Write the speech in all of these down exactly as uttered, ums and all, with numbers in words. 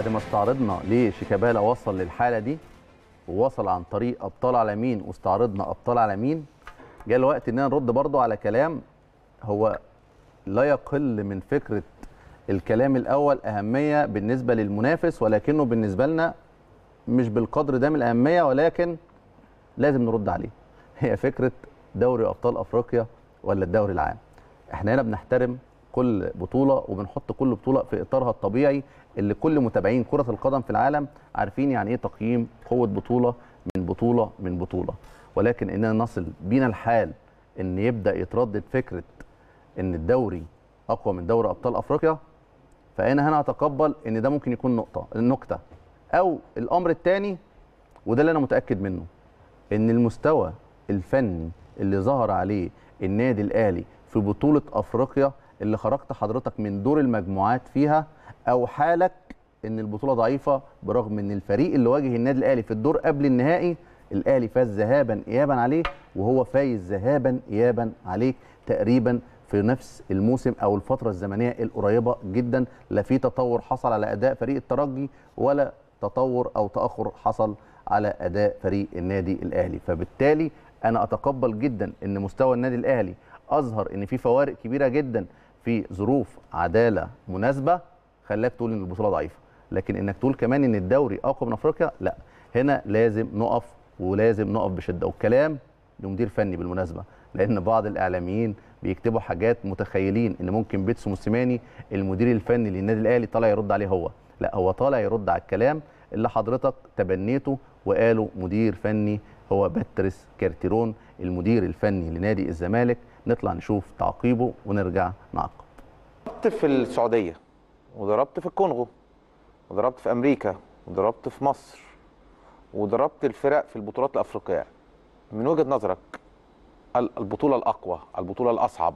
بعد ما استعرضنا ليه شيكابالا وصل للحاله دي ووصل عن طريق ابطال على مين واستعرضنا ابطال على مين، جاء الوقت اننا نرد برضو على كلام هو لا يقل من فكره الكلام الاول اهميه بالنسبه للمنافس، ولكنه بالنسبه لنا مش بالقدر ده من الاهميه، ولكن لازم نرد عليه. هي فكره دوري ابطال افريقيا ولا الدوري العام. احنا هنا بنحترم كل بطوله وبنحط كل بطوله في اطارها الطبيعي اللي كل متابعين كره القدم في العالم عارفين يعني ايه تقييم قوه بطوله من بطوله من بطوله، ولكن اننا نصل بينا الحال ان يبدا يتردد فكره ان الدوري اقوى من دوري ابطال افريقيا، فانا هنا هتقبل ان ده ممكن يكون نقطه النكته. او الامر الثاني وده اللي انا متاكد منه، ان المستوى الفني اللي ظهر عليه النادي الاهلي في بطوله افريقيا اللي خرجت حضرتك من دور المجموعات فيها، او حالك ان البطوله ضعيفه برغم ان الفريق اللي واجه النادي الاهلي في الدور قبل النهائي الاهلي فاز ذهابا ايابا عليه، وهو فايز ذهابا ايابا عليه تقريبا في نفس الموسم او الفتره الزمنيه القريبه جدا. لا في تطور حصل على اداء فريق الترجي ولا تطور او تاخر حصل على اداء فريق النادي الاهلي، فبالتالي انا اتقبل جدا ان مستوى النادي الاهلي اظهر ان في فوارق كبيره جدا في ظروف عداله مناسبه خلاك تقول ان البطوله ضعيفه، لكن انك تقول كمان ان الدوري اقوى من افريقيا لا، هنا لازم نقف ولازم نقف بشده. والكلام لمدير فني بالمناسبه، لان بعض الاعلاميين بيكتبوا حاجات متخيلين ان ممكن بيتسو موسيماني المدير الفني للنادي الاهلي طالع يرد عليه هو، لا هو طالع يرد على الكلام اللي حضرتك تبنيته وقاله مدير فني هو باتريس كارتيرون المدير الفني لنادي الزمالك. نطلع نشوف تعقيبه ونرجع نعقب. ضربت في السعوديه وضربت في الكونغو وضربت في امريكا وضربت في مصر وضربت الفرق في البطولات الافريقيه. من وجهه نظرك البطوله الاقوى، البطوله الاصعب؟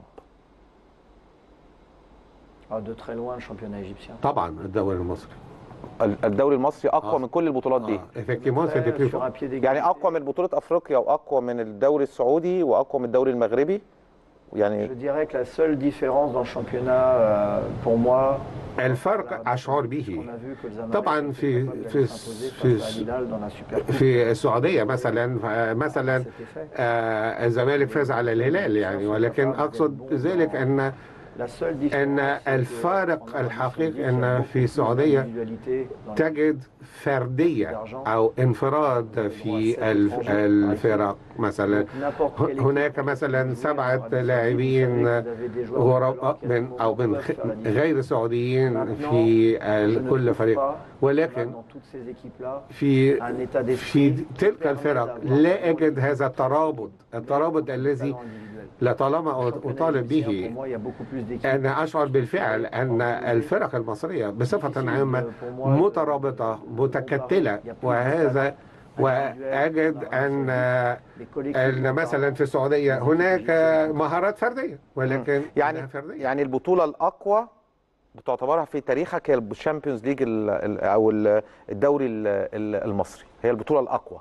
طبعا الدوري المصري. الدوري المصري اقوى آه. من كل البطولات دي. آه. يعني اقوى من بطوله افريقيا واقوى من الدوري السعودي واقوى من الدوري المغربي. يعني Je dirais que la seule différence dans le championnat pour moi الفرق أشعر به طبعا في في في في السعودية مثلا مثلا الزمالك فاز على الهلال يعني، ولكن أقصد ذلك أن أن الفارق الحقيقي أن في السعودية تجد فردية أو انفراد في الفرق. مثلا هناك مثلا سبعة لاعبين غرباء من أو من غير سعوديين في كل فريق، ولكن في في تلك الفرق لا أجد هذا الترابط الترابط الذي لطالما أطالب به. أنا أشعر بالفعل أن الفرق المصرية بصفة عامة مترابطة متكتلة، وهذا وأجد أن أن مثلا في السعودية هناك مهارات فردية، ولكن يعني فردية. يعني البطولة الأقوى بتعتبرها في تاريخك هي الشامبيونز ليج أو الدوري المصري، هي البطولة الأقوى؟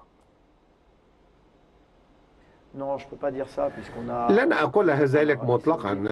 لن أقولها ذلك مطلقا.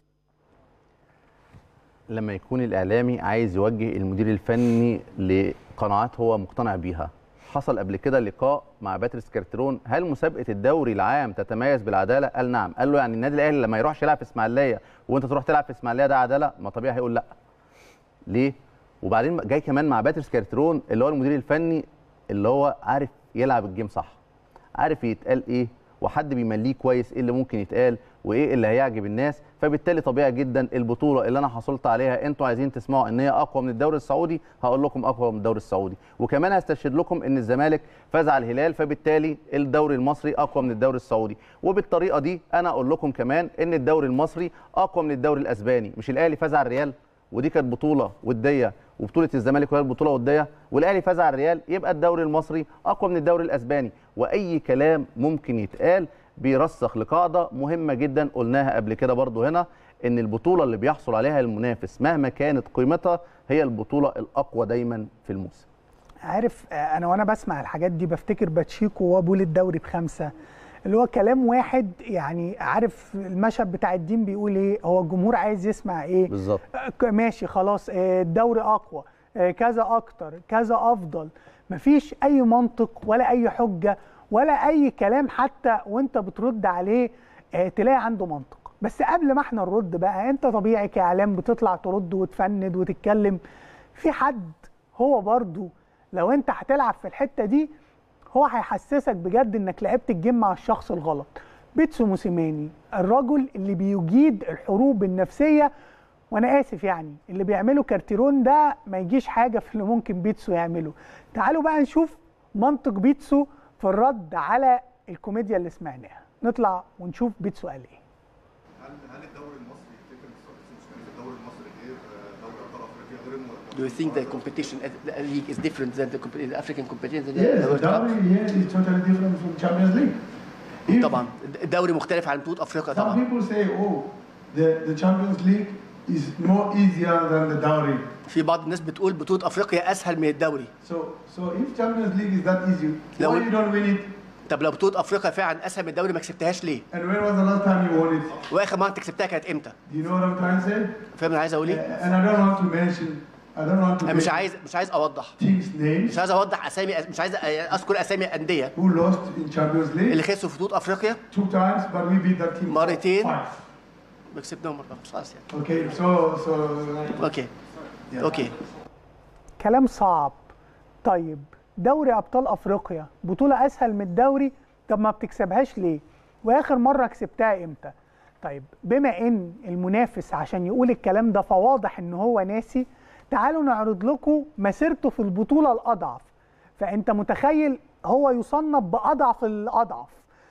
لما يكون الإعلامي عايز يوجه المدير الفني لقناعات هو مقتنع بيها، حصل قبل كده لقاء مع باتريس كارتيرون، هل مسابقة الدوري العام تتميز بالعدالة؟ قال نعم. قال له يعني النادي الأهلي لما يروحش يلعب في إسماعيلية وأنت تروح تلعب في إسماعيلية ده عدالة؟ ما طبيعي هيقول لا. ليه؟ وبعدين جاي كمان مع باتريس كارتيرون اللي هو المدير الفني اللي هو عارف يلعب الجيم صح، عارف يتقال إيه وحد بيمليه كويس ايه اللي ممكن يتقال وايه اللي هيعجب الناس، فبالتالي طبيعي جدا البطوله اللي انا حصلت عليها انتوا عايزين تسمعوا ان هي اقوى من الدوري السعودي، هقول لكم اقوى من الدوري السعودي، وكمان هستشهد لكم ان الزمالك فاز على الهلال فبالتالي الدوري المصري اقوى من الدوري السعودي، وبالطريقه دي انا اقول لكم كمان ان الدوري المصري اقوى من الدوري الاسباني. مش الاهلي فاز على الريال ودي كانت بطوله وديه وبطوله الزمالك وهي البطوله وديه والاهلي فاز على الريال، يبقى الدوري المصري اقوى من الدوري الاسباني. واي كلام ممكن يتقال بيرسخ لقاعده مهمه جدا قلناها قبل كده برضو هنا، ان البطوله اللي بيحصل عليها المنافس مهما كانت قيمتها هي البطوله الاقوى دايما في الموسم. عارف انا وانا بسمع الحاجات دي بفتكر باتشيكو وهو بيقول الدوري بخمسه، اللي هو كلام واحد يعني. عارف المشهد بتاع الدين بيقول ايه؟ هو الجمهور عايز يسمع ايه؟ بالظبط. ماشي خلاص الدوري اقوى، كذا اكتر، كذا افضل. مفيش اي منطق ولا اي حجه ولا اي كلام حتى وانت بترد عليه تلاقي عنده منطق. بس قبل ما احنا نرد بقى، انت طبيعي كاعلام بتطلع ترد وتفند وتتكلم. في حد هو برضو لو انت هتلعب في الحته دي هو هيحسسك بجد انك لعبت الجيم مع الشخص الغلط. بيتسو موسيماني الرجل اللي بيجيد الحروب النفسيه، وانا اسف يعني اللي بيعمله كارتيرون ده ما يجيش حاجه في اللي ممكن بيتسو يعمله. تعالوا بقى نشوف منطق بيتسو في الرد على الكوميديا اللي سمعناها. نطلع ونشوف بيتسو قال ايه. هل هل الدوري المصري يفتكر ان الدوري المصري غير دوري ابطال افريقيا غير المؤتمر؟ Do you think the competition at the league is different than the, the African competition? Yes, the dowry here is totally different from Champions League. If طبعا الدوري مختلف عن بطولة افريقيا some طبعا. people say, oh, the the Champions League is more easier than the dowry. في بعض الناس بتقول بطولة افريقيا اسهل من الدوري. So so if Champions League is that easy, لو- why you don't win it? طب لو بطولة افريقيا فعلا اسهل من الدوري ما كسبتهاش ليه؟ And when was the last time you won it? واخر مرة انت كسبتها كانت امتى؟ Do you know what I'm trying to say? فاهم انا عايز اقول ايه؟ And I don't want to mention, I don't want to انا مش mention عايز مش عايز اوضح teams' names مش عايز اوضح اسامي مش عايز اذكر اسامي انديه who lost in Champions League اللي خسروا في بطولة افريقيا two times, but we beat that team مرتين. twice. كسبناهم مرة مش خلاص يعني. Okay, so so اوكي اوكي كلام صعب. طيب دوري ابطال افريقيا بطوله اسهل من الدوري، طب ما بتكسبهاش ليه؟ واخر مره كسبتها امتى؟ طيب بما ان المنافس عشان يقول الكلام ده فواضح ان هو ناسي، تعالوا نعرض لكم مسيرته في البطوله الاضعف. فانت متخيل هو يصنف باضعف الاضعف.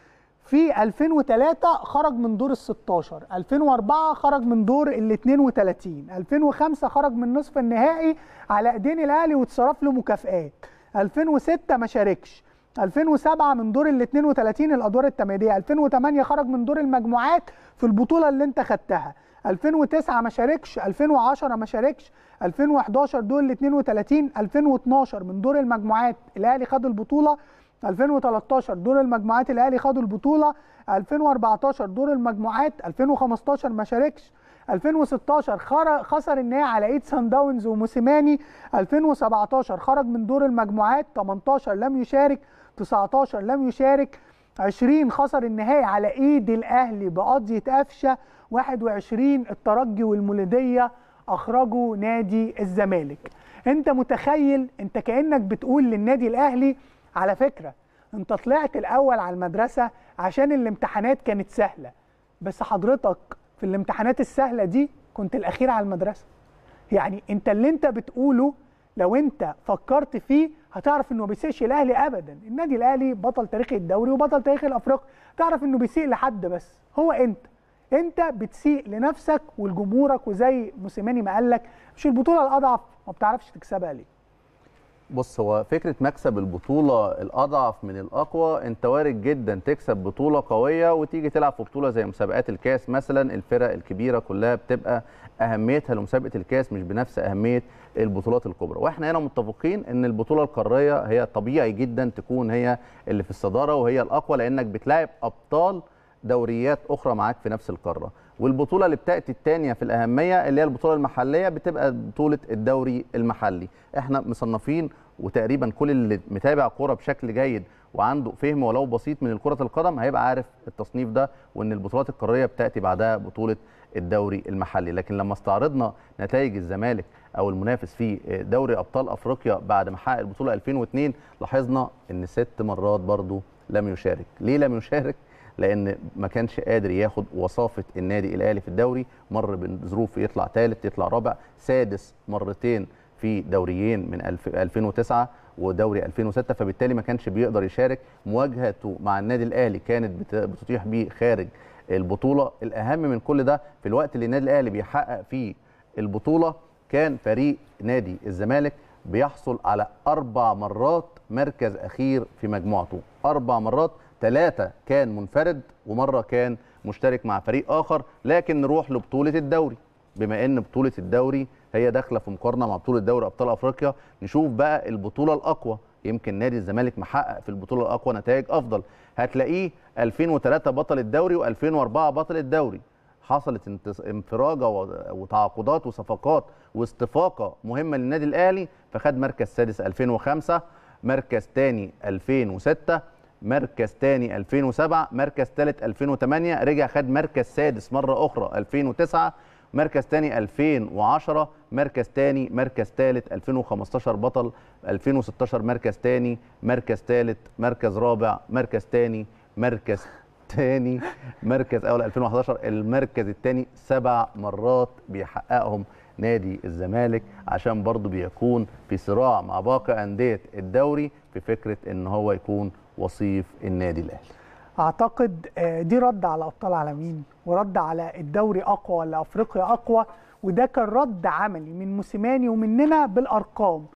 في ألفين وثلاثة خرج من دور ال ستاشر، ألفين وأربعة خرج من دور ال اتنين وتلاتين، ألفين وخمسة خرج من نصف النهائي على ايدين الاهلي واتصرف له مكافآت، ألفين وستة ما شاركش، ألفين وسبعة من دور ال اتنين وتلاتين الادوار التمهيديه، ألفين وتمانية خرج من دور المجموعات في البطوله اللي انت خدتها، ألفين وتسعة ما شاركش، ألفين وعشرة ما شاركش، ألفين وحداشر دور ال اتنين وتلاتين، ألفين واتناشر من دور المجموعات الاهلي خد البطوله، ألفين وتلتاشر دور المجموعات الاهلي خدوا البطوله، ألفين وأربعتاشر دور المجموعات، ألفين وخمستاشر ما شاركش، ألفين وستاشر خسر النهائي على ايد سان داونز وموسيماني، ألفين وسبعتاشر خرج من دور المجموعات، تمنتاشر لم يشارك، تسعتاشر لم يشارك، عشرين خسر النهائي على ايد الاهلي بقضيه قفشه، واحد وعشرين الترجي والمولوديه اخرجوا نادي الزمالك. انت متخيل انت كانك بتقول للنادي الاهلي على فكره انت طلعت الاول على المدرسه عشان الامتحانات كانت سهله، بس حضرتك في الامتحانات السهله دي كنت الاخير على المدرسه. يعني انت اللي انت بتقوله لو انت فكرت فيه هتعرف انه ما بيسيئش الاهلي ابدا. النادي الاهلي بطل تاريخ الدوري وبطل تاريخ الافريقي، تعرف انه بيسيء لحد بس هو انت انت بتسيء لنفسك ولجمهورك، وزي موسيماني ما قال لك مش البطوله الاضعف ما بتعرفش تكسبها ليه. بص، هو فكره مكسب البطوله الاضعف من الاقوى، انت وارد جدا تكسب بطوله قويه وتيجي تلعب في بطوله زي مسابقات الكاس مثلا. الفرق الكبيره كلها بتبقى اهميتها لمسابقه الكاس مش بنفس اهميه البطولات الكبرى، واحنا هنا متفقين ان البطوله القاريه هي طبيعي جدا تكون هي اللي في الصداره وهي الاقوى، لانك بتلاعب ابطال دوريات اخرى معاك في نفس القاره. والبطوله اللي بتاتي الثانيه في الاهميه اللي هي البطوله المحليه بتبقى بطوله الدوري المحلي. احنا مصنفين وتقريبا كل اللي متابع كوره بشكل جيد وعنده فهم ولو بسيط من كره القدم هيبقى عارف التصنيف ده، وان البطولات القاريه بتاتي بعدها بطوله الدوري المحلي. لكن لما استعرضنا نتائج الزمالك او المنافس في دوري ابطال افريقيا بعد ما حقق البطوله ألفين واتنين، لاحظنا ان ست مرات برضو لم يشارك. ليه لم يشارك؟ لان ما كانش قادر ياخد وصافه النادي الاهلي في الدوري، مر بظروف يطلع ثالث يطلع رابع سادس مرتين في دوريين من ألفين وتسعة ودوري ألفين وستة، فبالتالي ما كانش بيقدر يشارك. مواجهته مع النادي الاهلي كانت بتطيح بيه خارج البطوله. الاهم من كل ده في الوقت اللي النادي الاهلي بيحقق فيه البطوله كان فريق نادي الزمالك بيحصل على اربع مرات مركز اخير في مجموعته، اربع مرات، ثلاثه كان منفرد ومره كان مشترك مع فريق اخر. لكن نروح لبطوله الدوري، بما ان بطوله الدوري هي داخله في مقارنه مع بطوله دوري ابطال افريقيا، نشوف بقى البطوله الاقوى. يمكن نادي الزمالك محقق في البطوله الاقوى نتائج افضل، هتلاقيه ألفين وتلاتة بطل الدوري وألفين وأربعة بطل الدوري، حصلت انتص- انفراجه و- وتعاقدات وصفقات واستفاقه مهمه للنادي الاهلي، فخد مركز سادس ألفين وخمسة، مركز ثاني ألفين وستة، مركز ثاني ألفين وسبعة، مركز ثالث ألفين وثمانية، رجع خد مركز سادس مره اخرى ألفين وتسعة، مركز ثاني ألفين وعشرة، مركز ثاني، مركز ثالث ألفين وخمستاشر بطل، ألفين وستاشر مركز ثاني، مركز ثالث، مركز رابع، مركز ثاني، مركز ثاني، مركز اول ألفين وحداشر، المركز الثاني سبع مرات بيحققهم نادي الزمالك، عشان برضه بيكون في صراع مع باقي انديه الدوري في فكره ان هو يكون وصيف النادي الاهلي. اعتقد آه، دي رد على ابطال عالمين ورد على الدوري اقوى ولا افريقيا اقوى، وده كان رد عملي من موسيماني ومننا بالارقام.